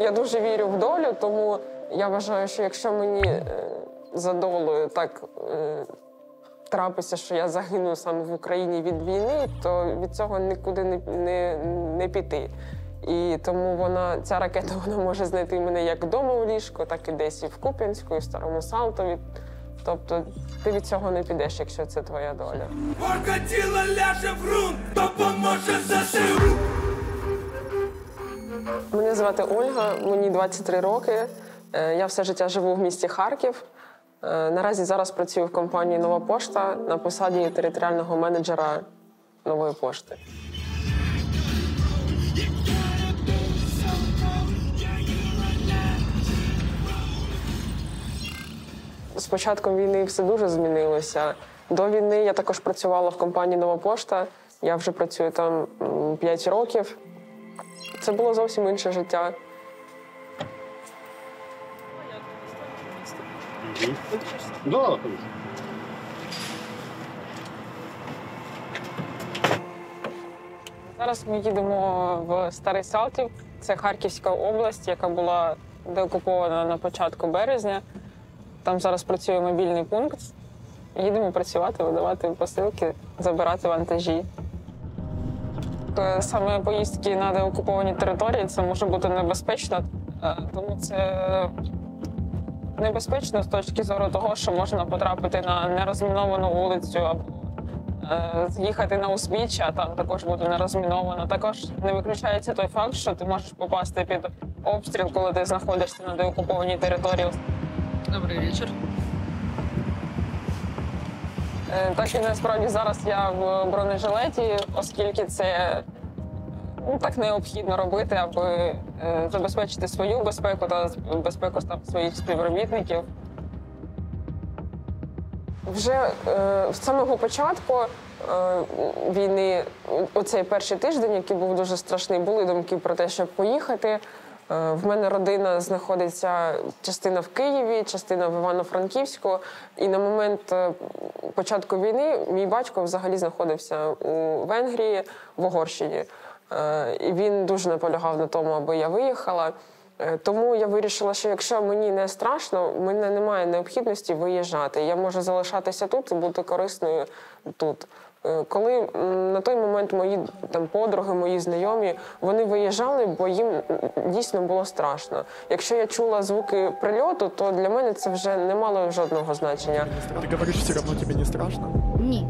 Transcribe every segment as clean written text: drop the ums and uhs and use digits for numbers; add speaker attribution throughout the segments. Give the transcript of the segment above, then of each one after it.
Speaker 1: Я дуже вірю в долю, тому я вважаю, що якщо мені за долею так трапиться, що я загину саме в Україні від війни, то від цього нікуди не піти. І тому ця ракета може знайти мене як вдома в ліжку, так і десь і в Куп'янську, і в Старому Салтові. Тобто ти від цього не підеш, якщо це твоя доля.
Speaker 2: Орка тіла ляже в ґрунт, допоможе ЗСУ.
Speaker 1: Мене звати Ольга, мені 23 роки. Я все життя живу в місті Харків. Наразі зараз працюю в компанії «Нова пошта» на посаді територіального менеджера «Нової пошти». З початком війни все дуже змінилося. До війни я також працювала в компанії «Нова пошта». Я вже працюю там 5 років. Це було зовсім інше життя.
Speaker 3: Да.
Speaker 1: Зараз ми їдемо в Старий Салтів. Це Харківська область, яка була деокупована на початку березня. Там зараз працює мобільний пункт. Їдемо працювати, видавати посилки, забирати вантажі. Саме поїздки на деокуповані території – це може бути небезпечно, тому це небезпечно з точки зору того, що можна потрапити на нерозміновану вулицю або з'їхати на узбіччя, а там також буде нерозміновано. Також не виключається той факт, що ти можеш попасти під обстріл, коли ти знаходишся на деокупованій території.
Speaker 4: Добрий вечір.
Speaker 1: Так і насправді зараз я в бронежилеті, оскільки це так необхідно робити, аби забезпечити свою безпеку та безпеку своїх співробітників. Вже з самого початку війни, оцей перший тиждень, який був дуже страшний, були думки про те, щоб поїхати. В мене родина знаходиться частина в Києві, частина в Івано-Франківську. І на момент початку війни мій батько взагалі знаходився у Венгрії, в Угорщині. І він дуже наполягав на тому, аби я виїхала. Тому я вирішила, що якщо мені не страшно, в мене немає необхідності виїжджати. Я можу залишатися тут і бути корисною тут. Коли на той момент мої подруги, мої знайомі, вони виїжджали, бо їм дійсно було страшно. Якщо я чула звуки прильоту, то для мене це вже не мало жодного значення.
Speaker 5: Ти говориш, все одно тобі не страшно?
Speaker 6: Ні.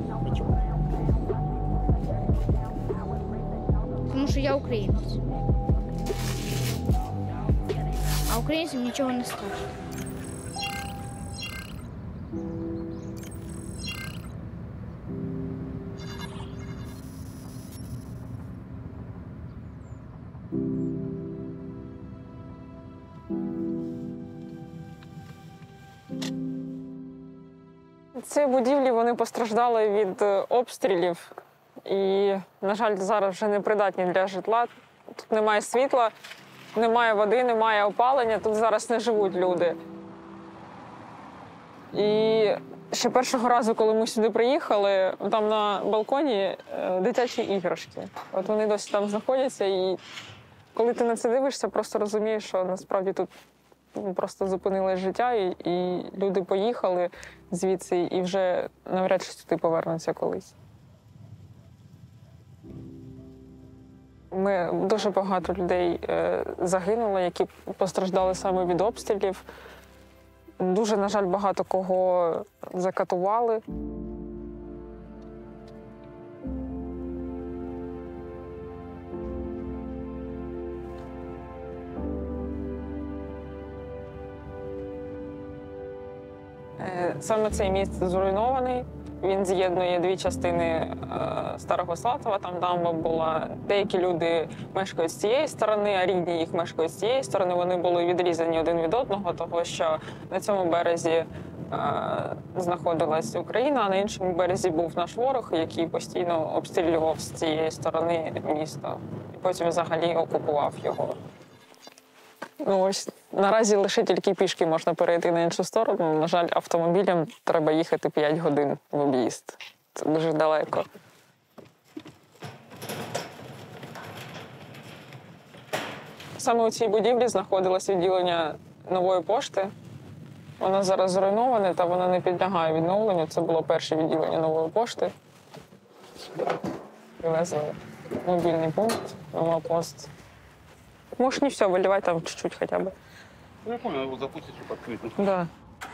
Speaker 6: Тому що я українець. А українцям нічого не страшно.
Speaker 1: Ці будівлі, вони постраждали від обстрілів і, на жаль, зараз вже не придатні для житла. Тут немає світла, немає води, немає опалення, тут зараз не живуть люди. І ще першого разу, коли ми сюди приїхали, там на балконі дитячі іграшки. От вони досі там знаходяться, і коли ти на це дивишся, просто розумієш, що насправді тут просто зупинилось життя, і люди поїхали звідси, і вже навряд чи сюди повернуться колись. Дуже багато людей загинуло, які постраждали саме від обстрілів. Дуже, на жаль, багато кого закатували. Саме цей міст зруйнований. Він з'єднує дві частини Старого Салтова, там дамба була. Деякі люди мешкають з цієї сторони, а рідні їх мешкають з цієї сторони. Вони були відрізані один від одного, того що на цьому березі знаходилась Україна, а на іншому березі був наш ворог, який постійно обстрілював з цієї сторони міста. І потім взагалі окупував його. Ось наразі лише тільки пішки можна перейти на іншу сторону. На жаль, автомобілям треба їхати 5 годин в об'їзд. Це дуже далеко. Саме у цій будівлі знаходилось відділення нової пошти. Воно зараз зруйноване та воно не підлягає відновленню. Це було перше відділення нової пошти. Привезли мобільний пункт, нова пост. Можешь не все выливать, там чуть-чуть хотя бы.
Speaker 3: Ну, я понял, его запустить, чтобы открыть.
Speaker 1: Да.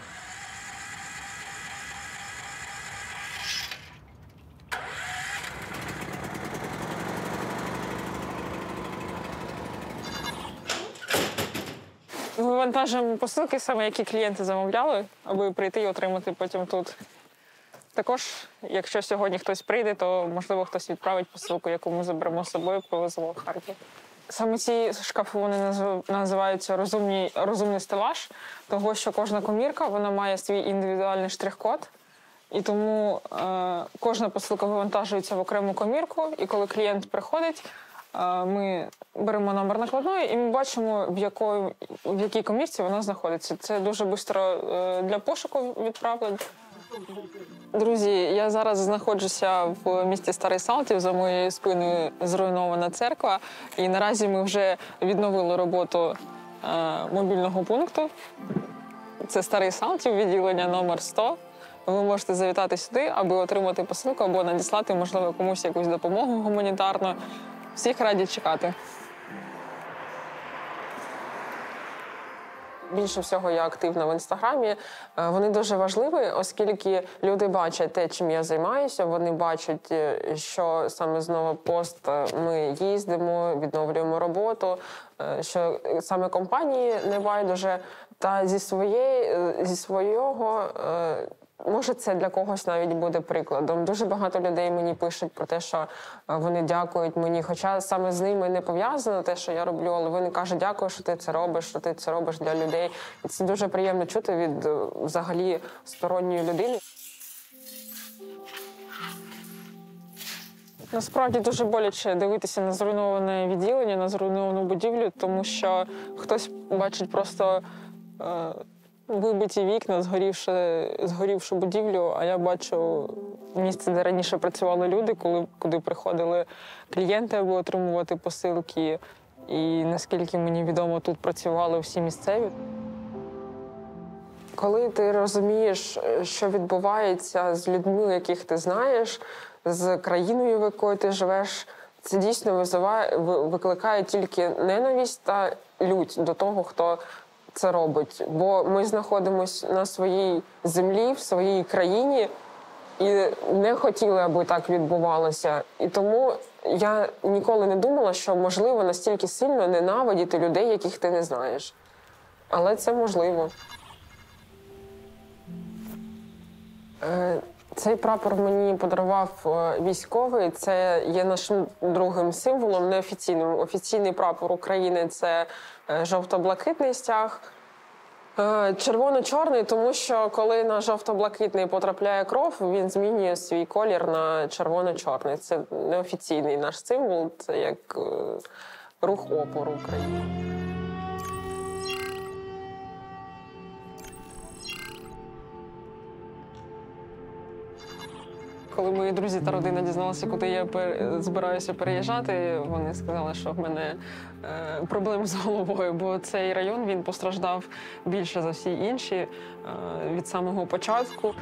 Speaker 1: Вивантажуємо посилки, саме які клієнти замовляли, аби прийти і отримати потім тут. Також, якщо сьогодні хтось прийде, то, можливо, хтось відправить посилку, яку ми заберемо з собою, повеземо в Харків. Саме ці шкафи вони називаються розумний стелаж, того, що кожна комірка вона має свій індивідуальний штрих-код. І тому кожна посилка вивантажується в окрему комірку, і коли клієнт приходить, ми беремо номер накладної і ми бачимо, в якій комірці вона знаходиться. Це дуже швидко для пошуку відправлень. Друзі, я зараз знаходжуся в місті Старий Салтів, за моєю спиною зруйнована церква. І наразі ми вже відновили роботу мобільного пункту. Це Старий Салтів, відділення номер 100. Ви можете завітати сюди, аби отримати посилку або надіслати, можливо, комусь якусь допомогу гуманітарну. Всіх раді чекати. Більше всього я активна в Інстаграмі. Вони дуже важливі, оскільки люди бачать те, чим я займаюся. Вони бачать, що саме з Новопост ми їздимо, відновлюємо роботу, що саме компанії не байдуже. Та зі свого, може, це для когось навіть буде прикладом. Дуже багато людей мені пишуть про те, що вони дякують мені. Хоча саме з ними не пов'язано те, що я роблю, але вони кажуть, дякую, що ти це робиш для людей. І це дуже приємно чути від взагалі сторонньої людини. Насправді дуже боляче дивитися на зруйноване відділення, на зруйновану будівлю, тому що хтось бачить просто вибиті вікна, згорівшу будівлю, а я бачу місце, де раніше працювали люди, куди приходили клієнти, аби отримувати посилки. І наскільки мені відомо, тут працювали всі місцеві. Коли ти розумієш, що відбувається з людьми, яких ти знаєш, з країною, в якої ти живеш, це дійсно викликає тільки ненависть та лють до того, хто це робить. Бо ми знаходимося на своїй землі, в своїй країні і не хотіли, аби так відбувалося. І тому я ніколи не думала, що можливо настільки сильно ненавидіти людей, яких ти не знаєш. Але це можливо. Цей прапор мені подарував військовий. Це є нашим другим символом, неофіційним. Офіційний прапор України – це жовто-блакитний стяг. Червоно-чорний, тому що коли на жовто-блакитний потрапляє кров, він змінює свій колір на червоно-чорний. Це неофіційний наш символ, це як рух опору України. Коли мої друзі та родина дізналися, куди я збираюся переїжджати, вони сказали, що в мене проблеми з головою, бо цей район він постраждав більше за всі інші від самого початку.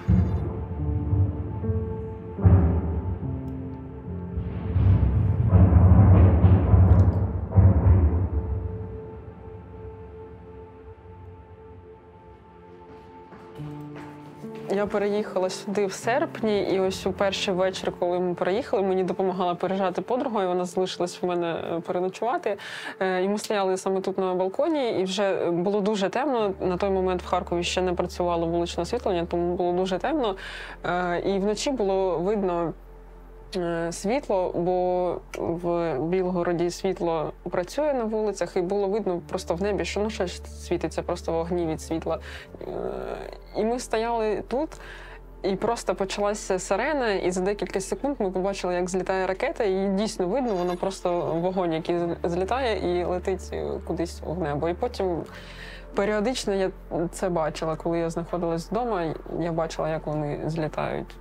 Speaker 1: Я переїхала сюди в серпні, і ось у перший вечір, коли ми переїхали, мені допомагала переїжджати подруга, і вона залишилась в мене переночувати. І ми стояли саме тут на балконі, і вже було дуже темно. На той момент в Харкові ще не працювало вуличне освітлення, тому було дуже темно. І вночі було видно світло, бо в Білгороді світло працює на вулицях, і було видно просто в небі, що щось світиться, просто вогні від світла. І ми стояли тут, і просто почалася сирена, і за декілька секунд ми побачили, як злітає ракета, і дійсно видно, воно просто вогонь, який злітає і летить кудись в небо. І потім періодично я це бачила, коли я знаходилась вдома, я бачила, як вони злітають.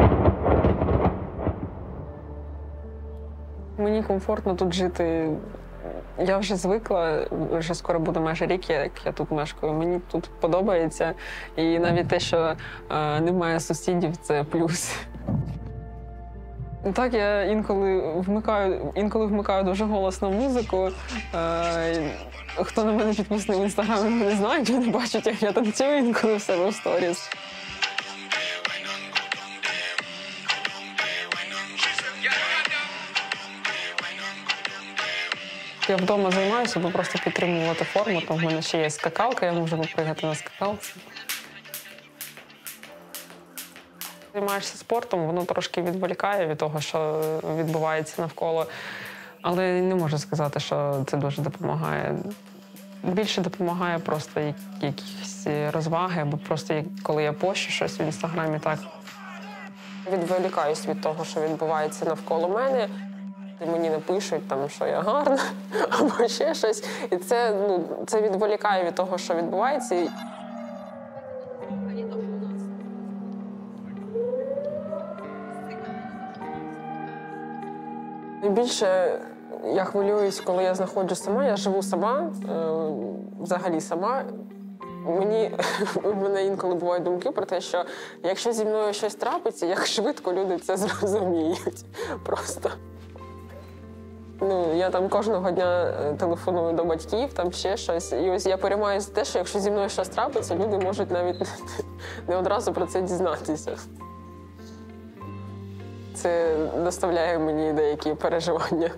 Speaker 1: Мені комфортно тут жити Я вже звикла, вже скоро буде майже рік, як я тут мешкаю. Мені тут подобається. І навіть те, що немає сусідів, це плюс. Так, я інколи вмикаю дуже голосно музику. Хто на мене підписаний в інстаграмі, мене знають, вони бачать, як я танцюю інколи в себе в сторіс. Я вдома займаюся, аби просто підтримувати форму, тому в мене ще є скакалка, я можу попригати на скакалці. Займаєшся спортом, воно трошки відволікає від того, що відбувається навколо. Але не можу сказати, що це дуже допомагає. Більше допомагає просто якісь розваги, або просто коли я пощу щось в інстаграмі, так. Відволікаюсь від того, що відбувається навколо мене. Мені напишуть, там, що я гарна, або ще щось. І це відволікає від того, що відбувається. Найбільше я хвилююсь, коли я знаходжусь сама. Я живу сама, взагалі сама. У мене інколи бувають думки про те, що якщо зі мною щось трапиться, як швидко люди це зрозуміють. Просто. Я там кожного дня телефоную до батьків, там ще щось. І ось я переймаюся те, що якщо зі мною щось трапиться, люди можуть навіть не одразу про це дізнатися. Це доставляє мені деякі переживання.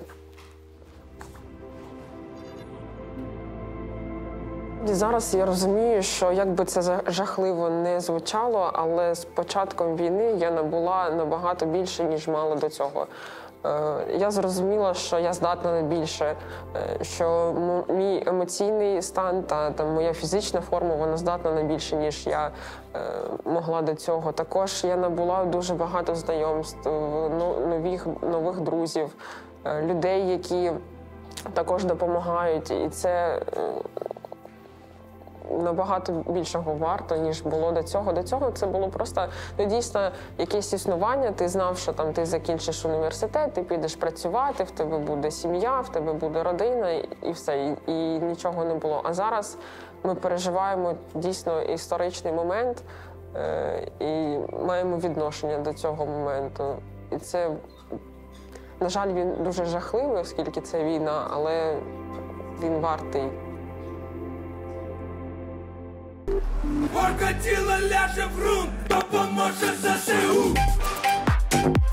Speaker 1: І зараз я розумію, що як би це жахливо не звучало, але з початком війни я набула набагато більше, ніж мала до цього. Я зрозуміла, що я здатна на більше, що мій емоційний стан та моя фізична форма, вона здатна на більше, ніж я могла до цього. Також я набула дуже багато знайомств, нових друзів, людей, які також допомагають. І це набагато більшого варто, ніж було до цього. До цього це було просто дійсно якесь існування. Ти знав, що там ти закінчиш університет, ти підеш працювати, в тебе буде сім'я, в тебе буде родина і все. І нічого не було. А зараз ми переживаємо дійсно історичний момент і маємо відношення до цього моменту. І це, на жаль, він дуже жахливий, оскільки це війна, але він вартий.
Speaker 2: Орка тіло ляже в ґрунт, допоможе ЗСУ.